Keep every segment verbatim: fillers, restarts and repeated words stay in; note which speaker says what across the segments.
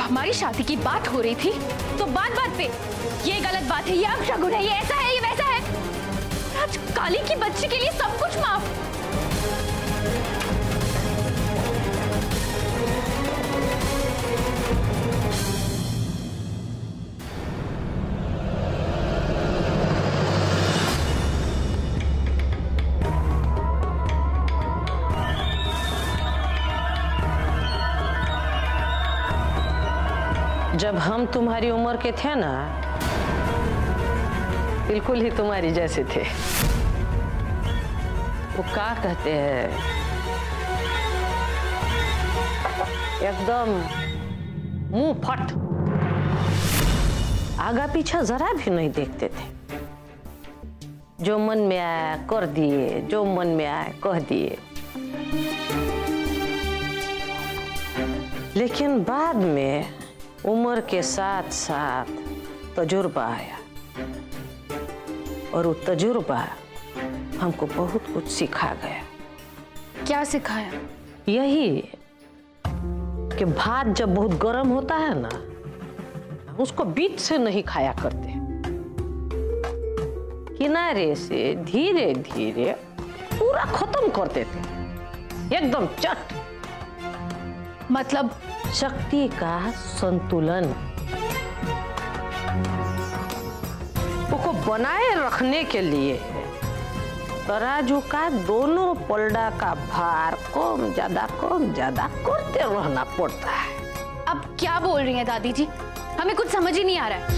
Speaker 1: हमारी शादी की बात हो रही थी तो बात बात पे ये गलत बात है, ये अपशगुन है, ये ऐसा है, ये वैसा है। आज काली की बच्ची के लिए सब कुछ माफ।
Speaker 2: जब हम तुम्हारी उम्र के थे ना, बिल्कुल ही तुम्हारी जैसे थे। वो क्या कहते हैं, एकदम मुंह फट, आगा पीछा जरा भी नहीं देखते थे। जो मन में आया कर दिए, जो मन में आया कह दिए। लेकिन बाद में उम्र के साथ साथ तजुर्बा आया और वो तजुर्बा हमको बहुत कुछ सिखा गया।
Speaker 1: क्या सिखाया?
Speaker 2: यही कि भात जब बहुत गर्म होता है ना, उसको बीच से नहीं खाया करते, किनारे से धीरे धीरे पूरा खत्म कर देते, एकदम चट।
Speaker 1: मतलब
Speaker 2: शक्ति का संतुलन को बनाए रखने के लिए तराजू का दोनों पलड़ा का भार कम ज्यादा कम ज्यादा करते रहना पड़ता है।
Speaker 1: अब क्या बोल रही हैं दादी जी? हमें कुछ समझ ही नहीं आ रहा है।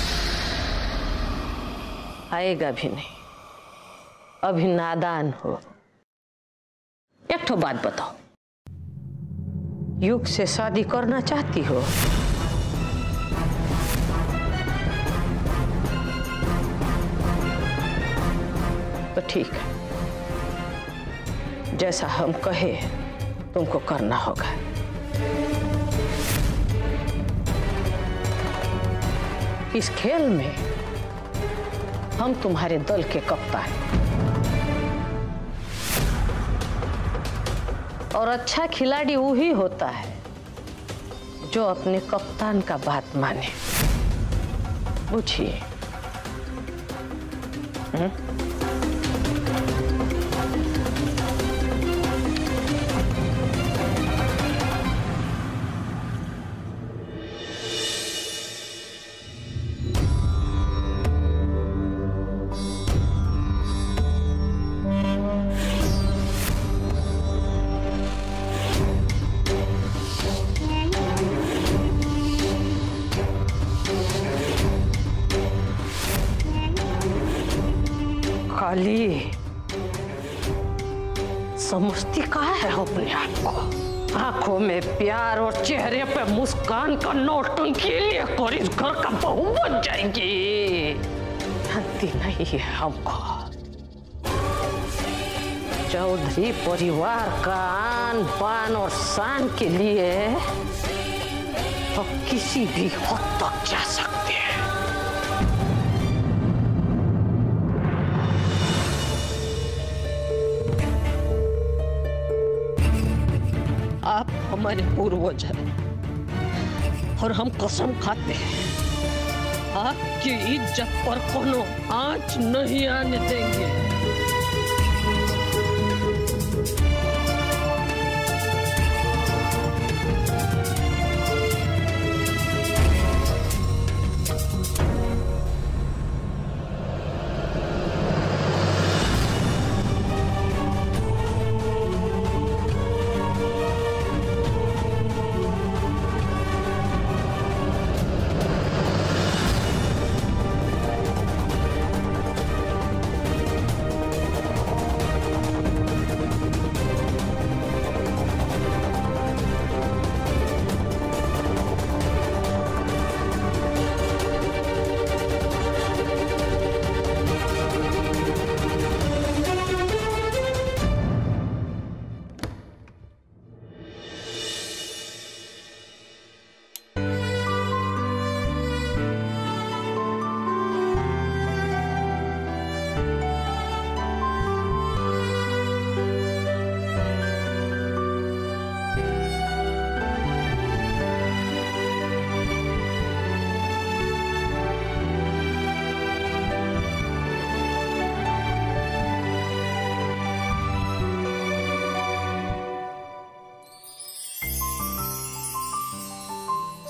Speaker 2: आएगा भी नहीं, अभी नादान हो। एक ठो बात बताओ, युग से शादी करना चाहती हो? तो ठीक है, जैसा हम कहे तुमको करना होगा। इस खेल में हम तुम्हारे दल के कप्तान, और अच्छा खिलाड़ी वही होता है जो अपने कप्तान का बात माने। पूछिए। काली समझती कहाँ है अपने आप को? आंखों में प्यार और चेहरे पे मुस्कान का नौटंकी लेकर इस घर का बहू बन जाएंगी। जानती नहीं है हमको। चौधरी परिवार का आन बान और शान के लिए तो किसी भी हद तक जा सकते हैं। आप हमारे पूर्वज हैं और हम कसम खाते हैं आपकी इज्जत पर कोनो आंच नहीं आने देंगे।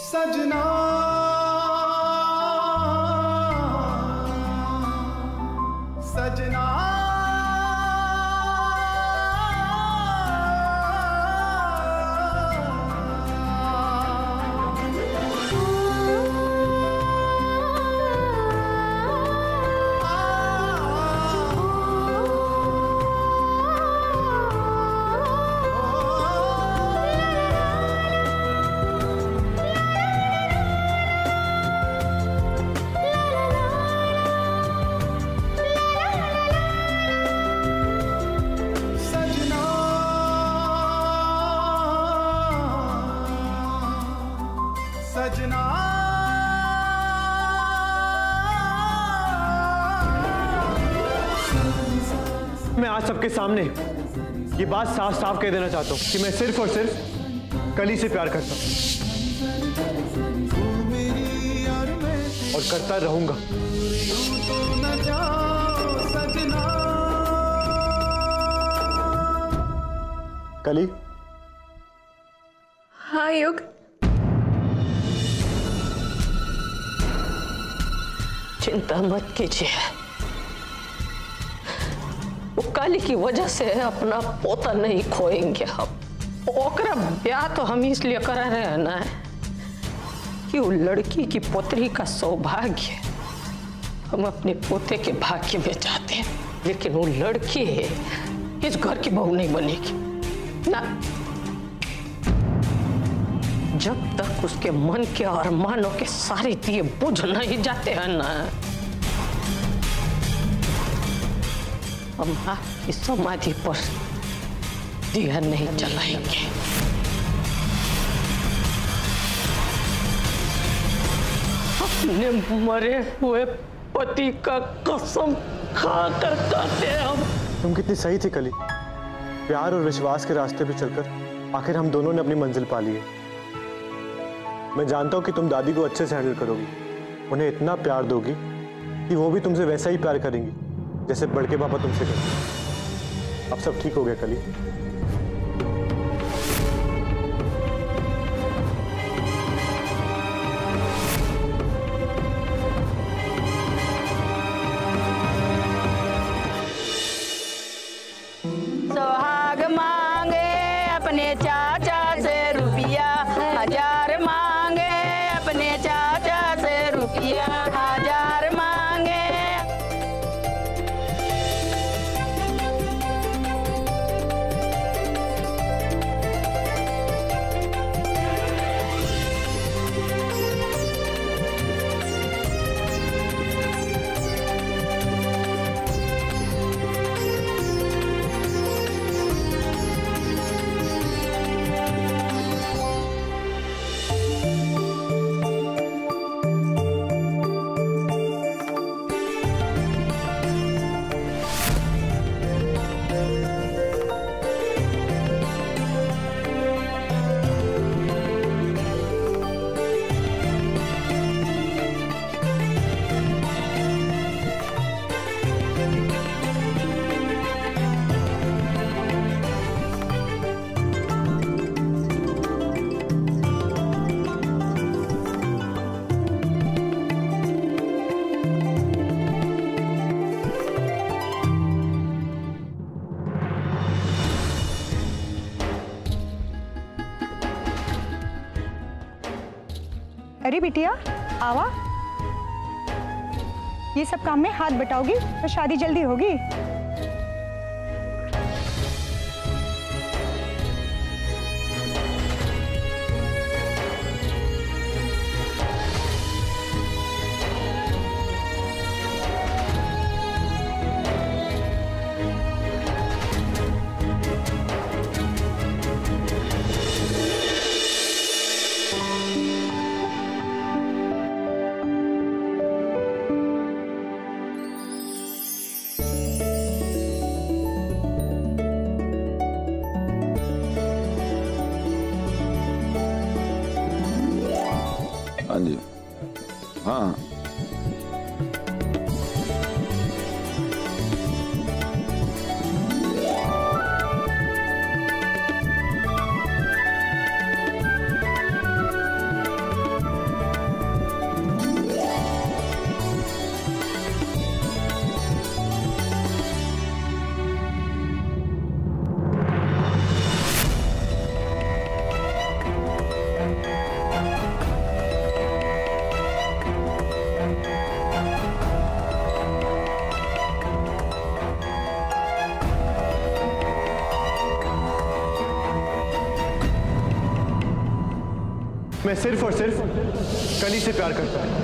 Speaker 3: सजना सजना सजना
Speaker 4: मैं आज सबके सामने ये बात साफ साफ कह देना चाहता हूँ कि मैं सिर्फ और सिर्फ कली से प्यार करता हूँ और करता रहूंगा। कली।
Speaker 5: हाँ युग।
Speaker 2: चिंता मत कीजिए, वो काली की वजह से अपना पोता नहीं खोएंगे हम। ओकरा ब्याह तो हम इसलिए करा रहे हैं ना कि वो लड़की की पोतरी का सौभाग्य हम अपने पोते के भाग्य में चाहते हैं, लेकिन वो लड़की इस घर की बहू नहीं बनेगी ना। जब तक उसके मन के अरमानों के सारे दिए बुझ नहीं जाते हैं ना, हम आपकी समाधि पर दिया नहीं जलाएंगे। अपने मरे हुए पति का कसम खाकर कहते हैं हम।
Speaker 4: तुम कितनी सही थी कली। प्यार और विश्वास के रास्ते पे चलकर आखिर हम दोनों ने अपनी मंजिल पा ली है। मैं जानता हूँ कि तुम दादी को अच्छे से हैंडल करोगी, उन्हें इतना प्यार दोगी कि वो भी तुमसे वैसा ही प्यार करेंगी जैसे बड़के पापा तुमसे करते। अब सब ठीक हो गया कली।
Speaker 5: सुहाग मांगे अपने चाचा से रुपया हजार मांगे, अपने चाचा से रुपया हजार मांगे।
Speaker 6: अरे बिटिया आवा, ये सब काम में हाथ बटाओगी तो शादी जल्दी होगी।
Speaker 7: हाँ जी, हाँ
Speaker 4: मैं सिर्फ और सिर्फ कली से प्यार करता हूं।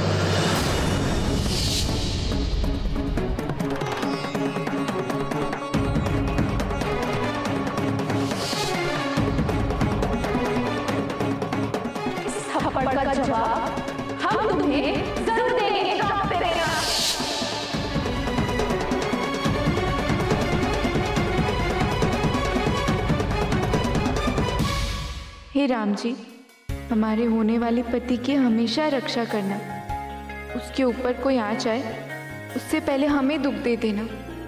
Speaker 1: का जवाब हम तुम्हें जरूर देंगे डॉक्टर पेरेरा।
Speaker 8: हे राम जी, हमारे होने वाले पति की हमेशा रक्षा करना। उसके ऊपर कोई आँच आए उससे पहले हमें दुख दे देना।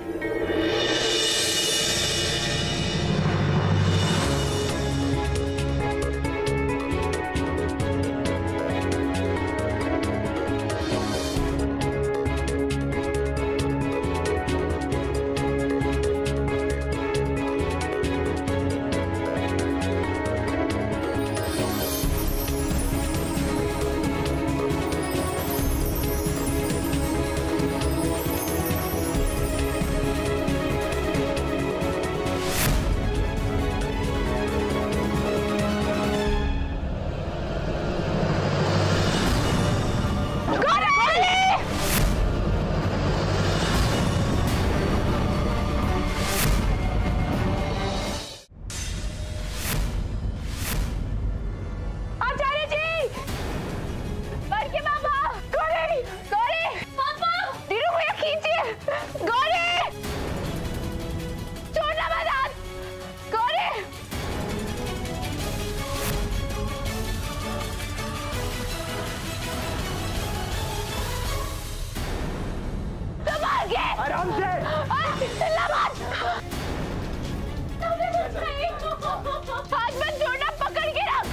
Speaker 4: आराम से।
Speaker 1: हाथ मत छोड़ना, पकड़ के रख।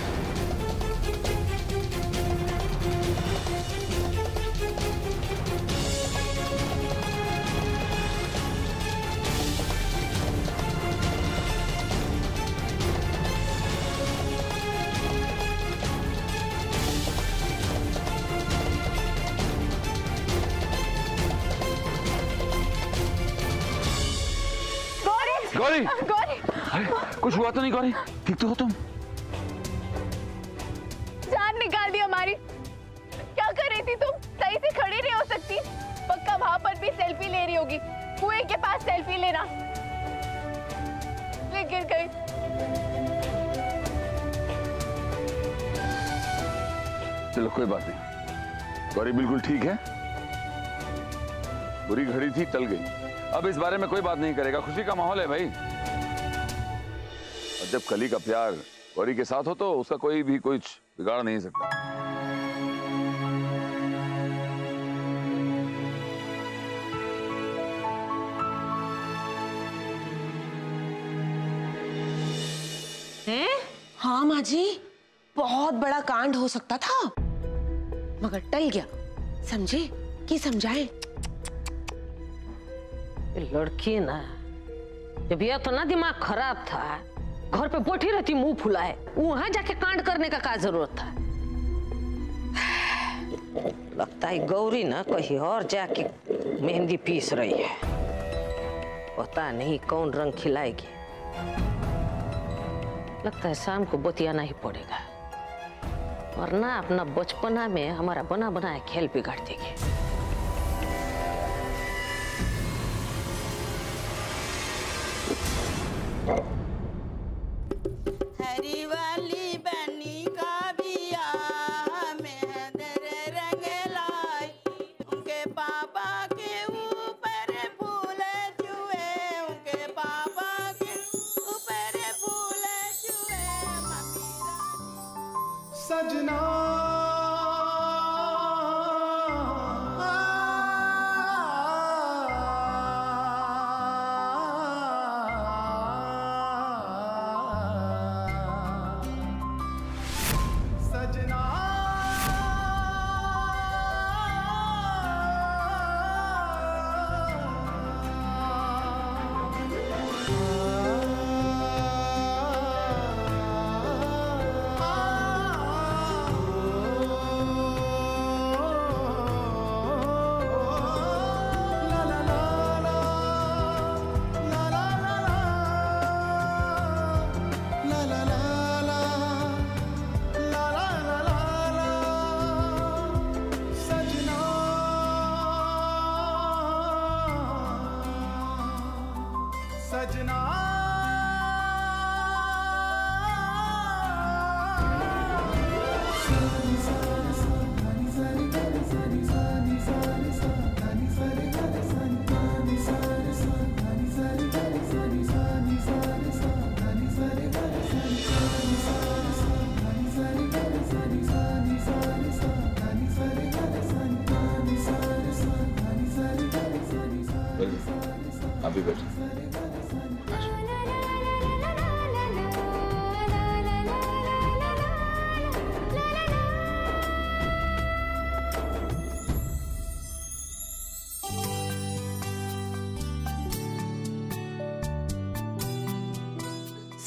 Speaker 7: गौरी,
Speaker 1: गौरी,
Speaker 7: अरे कुछ हुआ तो नहीं गौरी? ठीक तो हो तुम?
Speaker 1: जान निकाल दी हमारी। क्या कर रही थी तुम? सही से खड़ी नहीं हो सकती। पक्का वहां पर भी सेल्फी ले रही होगी। कुएं के पास सेल्फी लेना। ले गिर गई।
Speaker 7: चलो कोई बात नहीं, गौरी बिल्कुल ठीक है। बुरी घड़ी थी, टल गई। अब इस बारे में कोई बात नहीं करेगा। खुशी का माहौल है भाई। और जब कली का प्यार गौरी के साथ हो तो उसका कोई भी कुछ बिगाड़ नहीं सकता।
Speaker 9: हैं? हाँ माँ जी, बहुत बड़ा कांड हो सकता था मगर टल गया। समझे कि समझाएं?
Speaker 2: लड़की ना जब यह तो ना दिमाग खराब था, घर पे बैठी रहती मुंह फुलाए, वहां जाके कांड करने का क्या जरूरत था? लगता है गौरी ना कहीं और जाके मेहंदी पीस रही है। पता नहीं कौन रंग खिलाएगी। लगता है शाम को बतियाना ही पड़ेगा, वरना अपना बचपना में हमारा बना बनाया खेल बिगाड़ देगी।
Speaker 5: हरी वाली बनी का बिया मेहंदर रंग लाई, उनके पापा के ऊपर फूल चुए, उनके पापा के ऊपर फूल चुए।
Speaker 3: सजना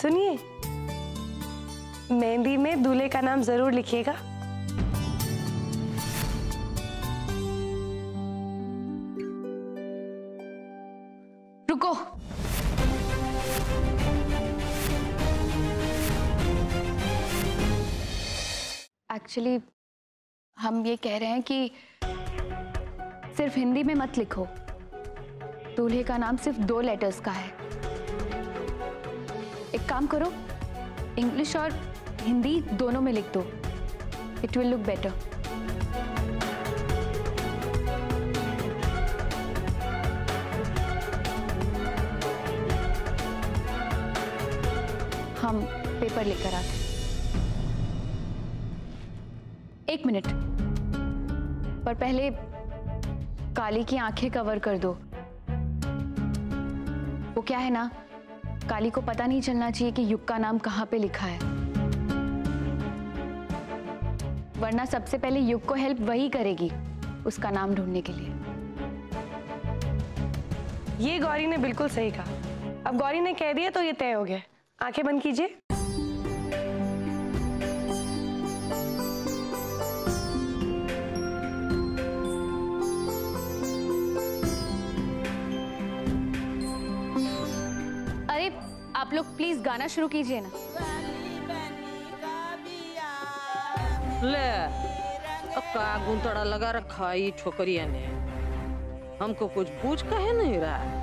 Speaker 10: सुनिए, मेहंदी में दूल्हे का नाम जरूर लिखिएगा।
Speaker 1: रुको, एक्चुअली हम ये कह रहे हैं कि सिर्फ हिंदी में मत लिखो। दूल्हे का नाम सिर्फ दो लेटर्स का है। एक काम करो, इंग्लिश और हिंदी दोनों में लिख दो। It will look better. हम पेपर लेकर आते। एक मिनट, पर पहले काली की आंखें कवर कर दो। वो क्या है ना, काली को पता नहीं चलना चाहिए कि युग का नाम कहाँ पे लिखा है, वरना सबसे पहले युग को हेल्प वही करेगी उसका नाम ढूंढने के लिए।
Speaker 10: ये गौरी ने बिल्कुल सही कहा। अब गौरी ने कह दिया तो ये तय हो गया। आंखें बंद कीजिए।
Speaker 1: अरे आप लोग प्लीज गाना शुरू कीजिए ना।
Speaker 2: ले, का गुंतड़ा लगा रखा ये छोकरिया ने, हमको कुछ पूछ कहे नहीं रहा।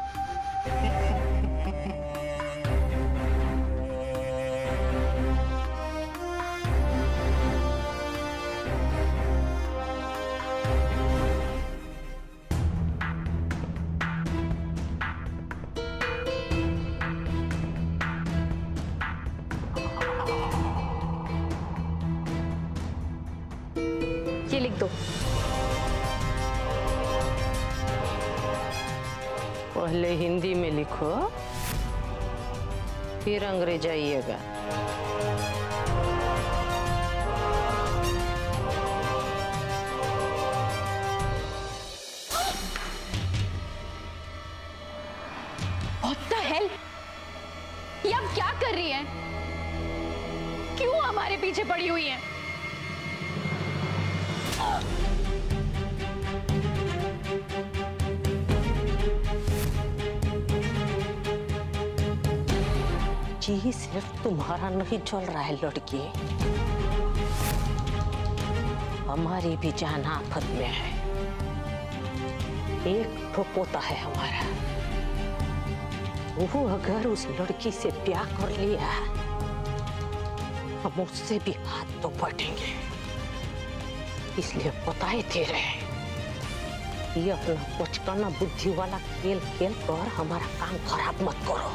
Speaker 1: ये लिख दो।
Speaker 2: पहले हिंदी में लिखो, फिर अंग्रेजी आइएगा।
Speaker 1: What the hell? ये आप क्या कर रही हैं? क्यों हमारे पीछे पड़ी हुई हैं?
Speaker 2: जी सिर्फ तुम्हारा नहीं चल रहा है लड़की, हमारी भी जान आफत में है। एक तो पोता है हमारा, वो अगर उस लड़की से प्यार कर लिया हम उससे भी हाथ तो बढ़ेंगे। इसलिए बताए थे रहे, ये अपना बचकाना बुद्धि वाला खेल खेल कर हमारा काम खराब मत करो।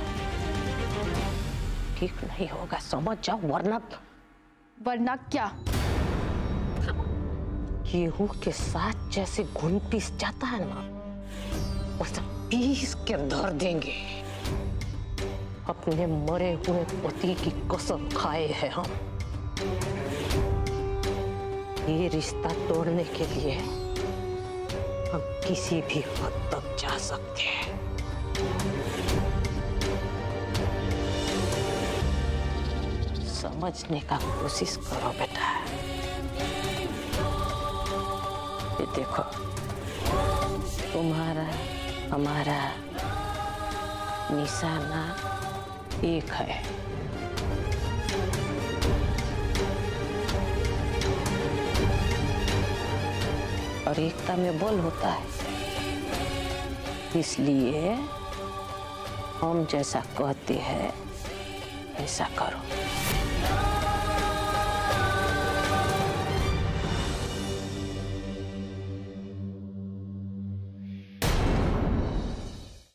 Speaker 2: ठीक नहीं होगा, समझ जाओ, वरना
Speaker 1: वरना क्या?
Speaker 2: गेहूं के साथ जैसे घुन पीस जाता है ना, वैसे पीस के धर देंगे। अपने मरे हुए पति की कसम खाए हैं हम। ये रिश्ता तोड़ने के लिए हम किसी भी हद तक जा सकते हैं। समझने का कोशिश करो बेटा। ये देखो, तुम्हारा हमारा निशाना एक है। और एकता में बल होता है, इसलिए हम जैसा कहते हैं ऐसा करो।